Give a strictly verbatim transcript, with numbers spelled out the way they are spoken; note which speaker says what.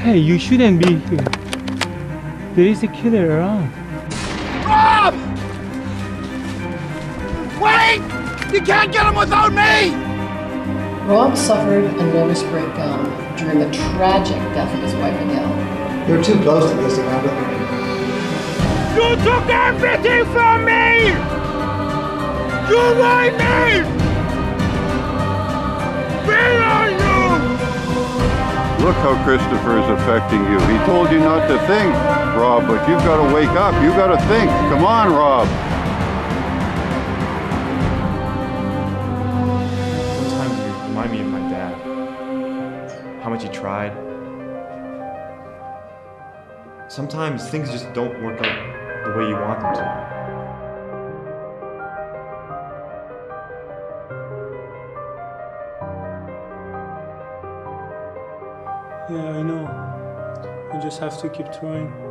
Speaker 1: Hey, you shouldn't be here. There is a killer around.
Speaker 2: Rob! Wait! You can't get him without me!
Speaker 3: Rob suffered a nervous breakdown during the tragic death of his wife, Miguel.
Speaker 4: You're too close to this, Amanda.
Speaker 2: You took everything from me! You lied me! Where are you?
Speaker 5: Look how Christopher is affecting you. He told you not to think, Rob, but you've got to wake up. You've got to think. Come on, Rob.
Speaker 6: Sometimes you remind me of my dad. How much he tried. Sometimes things just don't work out the way you want them to.
Speaker 1: Yeah, I know. I just have to keep trying.